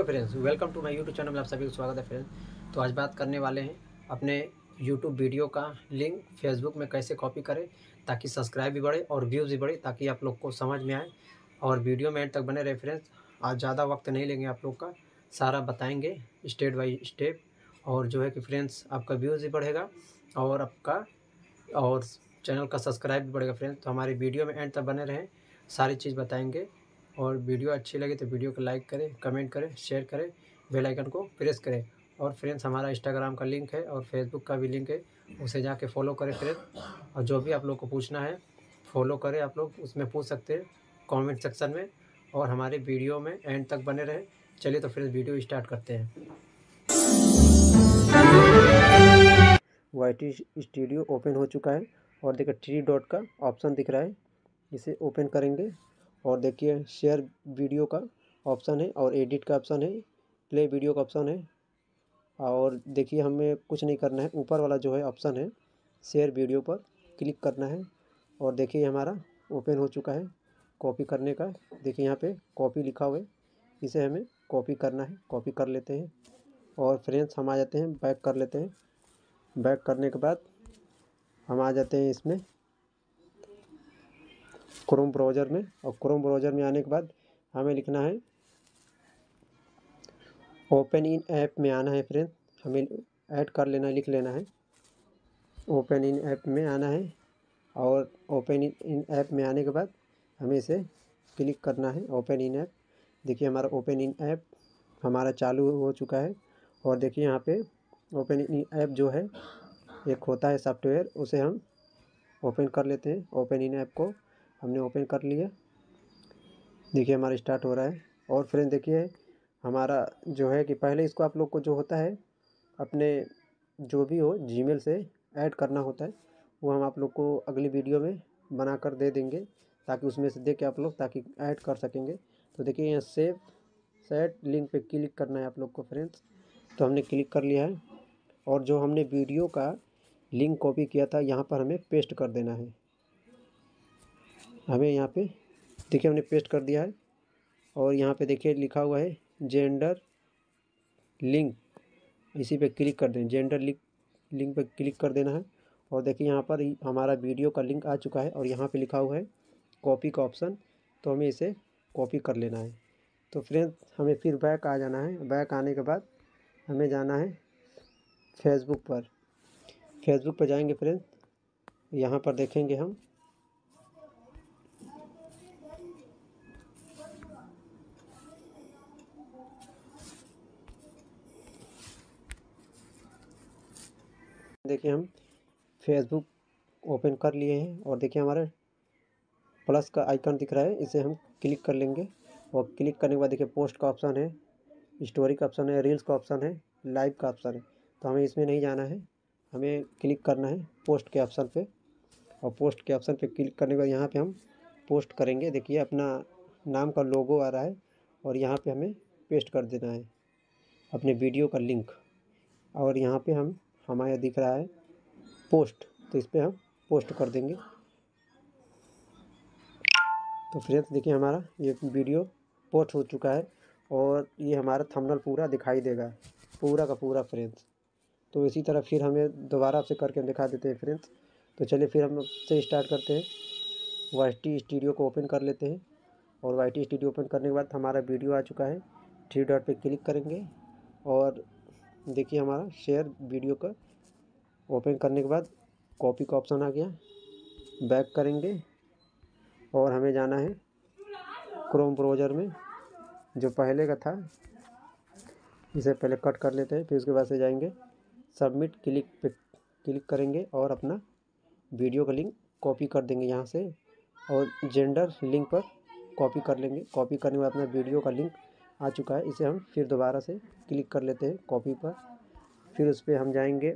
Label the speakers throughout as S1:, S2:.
S1: Hello friends, welcome to my YouTube channel में आप सभी का स्वागत है फ्रेंड्स। तो आज बात करने वाले हैं अपने यूट्यूब वीडियो का लिंक फेसबुक में कैसे कॉपी करें ताकि सब्सक्राइब भी बढ़े और व्यूज़ भी बढ़े, ताकि आप लोग को समझ में आए। और वीडियो में एंड तक बने रहे फ्रेंड्स। आज ज़्यादा वक्त नहीं लेंगे आप लोग का, सारा बताएंगे स्टेप बाई स्टेप। और जो है कि फ्रेंड्स आपका व्यूज़ भी बढ़ेगा और आपका और चैनल का सब्सक्राइब भी बढ़ेगा फ्रेंड्स। तो हमारी वीडियो में एंड तक बने रहें, सारी चीज़ बताएंगे। और वीडियो अच्छी लगे तो वीडियो को लाइक करें, कमेंट करें, शेयर करें, बेल आइकन को प्रेस करें। और फ्रेंड्स हमारा इंस्टाग्राम का लिंक है और फेसबुक का भी लिंक है, उसे जाके फॉलो करें फ्रेंड्स। और जो भी आप लोग को पूछना है फॉलो करें, आप लोग उसमें पूछ सकते हैं कमेंट सेक्शन में। और हमारे वीडियो में एंड तक बने रहें। चलिए तो फ्रेंड्स वीडियो स्टार्ट करते हैं। YT स्टूडियो ओपन हो चुका है और देखिए 3 डॉट का ऑप्शन दिख रहा है, इसे ओपन करेंगे। और देखिए शेयर वीडियो का ऑप्शन है और एडिट का ऑप्शन है, प्ले वीडियो का ऑप्शन है। और देखिए हमें कुछ नहीं करना है, ऊपर वाला जो है ऑप्शन है शेयर वीडियो पर क्लिक करना है। और देखिए हमारा ओपन हो चुका है कॉपी करने का। देखिए यहाँ पे कॉपी लिखा हुआ है, इसे हमें कॉपी करना है, कॉपी कर लेते हैं। और फ्रेंड्स हम आ जाते हैं, बैक कर लेते हैं। बैक करने के बाद हम आ जाते हैं इसमें क्रोम ब्राउज़र में। और क्रोम ब्राउज़र में आने के बाद हमें लिखना है ओपन इन ऐप में आना है फ्रेंड, हमें ऐड कर लेना है, लिख लेना है। ओपन इन ऐप में आना है और ओपन इन ऐप में आने के बाद हमें इसे क्लिक करना है ओपन इन ऐप। देखिए हमारा ओपन इन ऐप हमारा चालू हो चुका है। और देखिए यहाँ पे ओपन इन ऐप जो है एक होता है सॉफ्टवेयर, उसे हम ओपन कर लेते हैं। ओपन इन ऐप को हमने ओपन कर लिया। देखिए हमारा स्टार्ट हो रहा है। और फ्रेंड देखिए हमारा जो है कि पहले इसको आप लोग को जो होता है अपने जो भी हो जीमेल से ऐड करना होता है, वो हम आप लोग को अगली वीडियो में बना कर दे देंगे, ताकि उसमें से देख के आप लोग ताकि ऐड कर सकेंगे। तो देखिए यहाँ सेव सेट लिंक पे क्लिक करना है आप लोग को फ्रेंड्स। तो हमने क्लिक कर लिया है। और जो हमने वीडियो का लिंक कॉपी किया था यहाँ पर हमें पेस्ट कर देना है। हमें यहाँ पे देखिए हमने पेस्ट कर दिया है। और यहाँ पे देखिए लिखा हुआ है जेंडर लिंक, इसी पे क्लिक कर दें, जेंडर लिंक पे क्लिक कर देना है। और देखिए यहाँ पर हमारा वीडियो का लिंक आ चुका है और यहाँ पे लिखा हुआ है कॉपी का ऑप्शन, तो हमें इसे कॉपी कर लेना है। तो फ्रेंड्स हमें फिर बैक आ जाना है। बैक आने के बाद हमें जाना है फेसबुक पर। फेसबुक पर जाएंगे फ्रेंड्स, यहाँ पर देखेंगे हम देखिए हम फेसबुक ओपन कर लिए हैं। और देखिए हमारा प्लस का आइकन दिख रहा है, इसे हम क्लिक कर लेंगे। और क्लिक करने के बाद देखिए पोस्ट का ऑप्शन है, स्टोरी का ऑप्शन है, रील्स का ऑप्शन है, लाइव का ऑप्शन है। तो हमें इसमें नहीं जाना है, हमें क्लिक करना है पोस्ट के ऑप्शन पे। और पोस्ट के ऑप्शन पे क्लिक करने के बाद यहाँ पे हम पोस्ट करेंगे। देखिए अपना नाम का लोगो आ रहा है और यहाँ पे हमें पेस्ट कर देना है अपने वीडियो का लिंक। और यहाँ पे हमारा दिख रहा है पोस्ट, तो इस पर हम पोस्ट कर देंगे। तो फ्रेंड्स देखिए हमारा ये वीडियो पोस्ट हो चुका है और ये हमारा थंबनेल पूरा दिखाई देगा, पूरा का पूरा फ्रेंड्स। तो इसी तरह फिर हमें दोबारा से करके दिखा देते हैं फ्रेंड्स। तो चलिए फिर हम से स्टार्ट करते हैं। YT स्टूडियो को ओपन कर लेते हैं। और YT स्टूडियो ओपन करने के बाद हमारा वीडियो आ चुका है, 3 डॉट पे क्लिक करेंगे। और देखिए हमारा शेयर वीडियो का ओपन करने के बाद कॉपी का ऑप्शन आ गया। बैक करेंगे और हमें जाना है क्रोम ब्राउज़र में, जो पहले का था इसे पहले कट कर लेते हैं। फिर उसके बाद से जाएंगे सबमिट क्लिक पे क्लिक करेंगे और अपना वीडियो का लिंक कॉपी कर देंगे यहाँ से। और जेंडर लिंक पर कॉपी कर लेंगे। कॉपी करने के बाद अपना वीडियो का लिंक आ चुका है, इसे हम फिर दोबारा से क्लिक कर लेते हैं कॉपी पर। फिर उस पर हम जाएंगे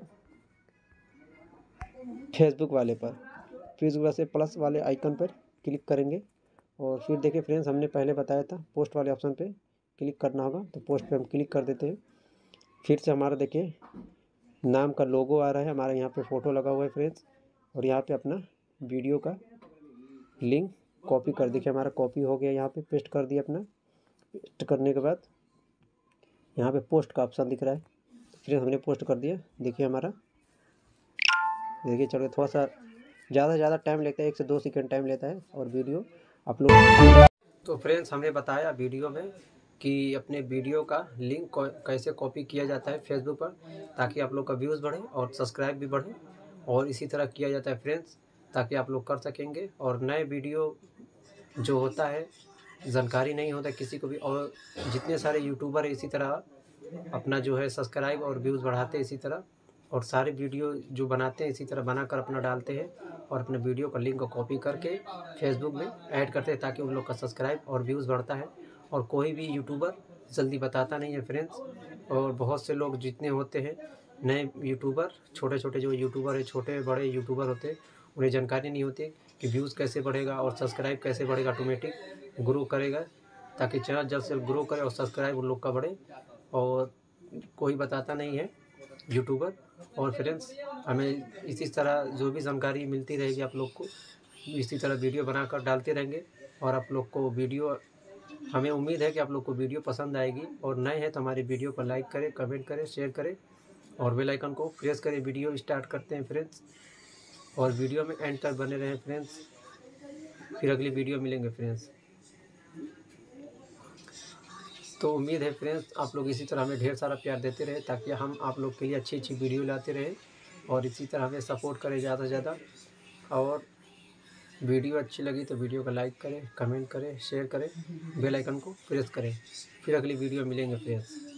S1: फेसबुक वाले पर, फिर उसके बाद से प्लस वाले आइकन पर क्लिक करेंगे। और फिर देखिए फ्रेंड्स हमने पहले बताया था पोस्ट वाले ऑप्शन पे क्लिक करना होगा, तो पोस्ट पे हम क्लिक कर देते हैं। फिर से हमारा देखिए नाम का लोगो आ रहा है, हमारा यहाँ पे फ़ोटो लगा हुआ है फ्रेंड्स। और यहाँ पे अपना वीडियो का लिंक कॉपी कर, देखिए हमारा कॉपी हो गया, यहाँ पे पेस्ट कर दिया अपना। पेस्ट करने के बाद यहाँ पे पोस्ट का ऑप्शन दिख रहा है, फिर हमने पोस्ट कर दिया। देखिए हमारा, देखिए चलो थोड़ा सा ज़्यादा से ज़्यादा टाइम लेता है, 1 से 2 सेकंड टाइम लेता है और वीडियो अपलोड। तो फ्रेंड्स हमने बताया वीडियो में कि अपने वीडियो का लिंक कैसे कॉपी किया जाता है फेसबुक पर, ताकि आप लोग का व्यूज़ बढ़े और सब्सक्राइब भी बढ़े, और इसी तरह किया जाता है फ्रेंड्स, ताकि आप लोग कर सकेंगे। और नए वीडियो जो होता है, जानकारी नहीं होता किसी को भी, और जितने सारे यूट्यूबर है इसी तरह अपना जो है सब्सक्राइब और व्यूज़ बढ़ाते हैं इसी तरह, और सारे वीडियो जो बनाते हैं इसी तरह बनाकर अपना डालते हैं, और अपने वीडियो का लिंक को कॉपी करके फेसबुक में ऐड करते हैं, ताकि उन लोग का सब्सक्राइब और व्यूज़ बढ़ता है। और कोई भी यूट्यूबर जल्दी बताता नहीं है फ्रेंड्स, और बहुत से लोग जितने होते हैं नए यूट्यूबर, छोटे छोटे जो यूट्यूबर है, छोटे बड़े यूट्यूबर होते हैं, उन्हें जानकारी नहीं होती कि व्यूज़ कैसे बढ़ेगा और सब्सक्राइब कैसे बढ़ेगा, ऑटोमेटिक ग्रो करेगा, ताकि चैनल जल्द से ग्रो करे और सब्सक्राइब उन लोग का बढ़े, और कोई बताता नहीं है यूट्यूबर। और फ्रेंड्स हमें इसी तरह जो भी जानकारी मिलती रहेगी आप लोग को, इसी तरह वीडियो बनाकर डालते रहेंगे। और आप लोग को वीडियो, हमें उम्मीद है कि आप लोग को वीडियो पसंद आएगी, और नए हैं तो हमारी वीडियो को लाइक करें, कमेंट करें, शेयर करें और बेल आइकन को प्रेस करें। वीडियो स्टार्ट करते हैं फ्रेंड्स, और वीडियो में एंड तक बने रहें फ्रेंड्स, फिर अगली वीडियो मिलेंगे फ्रेंड्स। तो उम्मीद है फ्रेंड्स आप लोग इसी तरह हमें ढेर सारा प्यार देते रहे, ताकि हम आप लोग के लिए अच्छी अच्छी वीडियो लाते रहें, और इसी तरह हमें सपोर्ट करें ज़्यादा से ज़्यादा। और वीडियो अच्छी लगी तो वीडियो को लाइक करें, कमेंट करें, शेयर करें, बेल आइकन को प्रेस करें। फिर अगली वीडियो मिलेंगे फ्रेंड्स।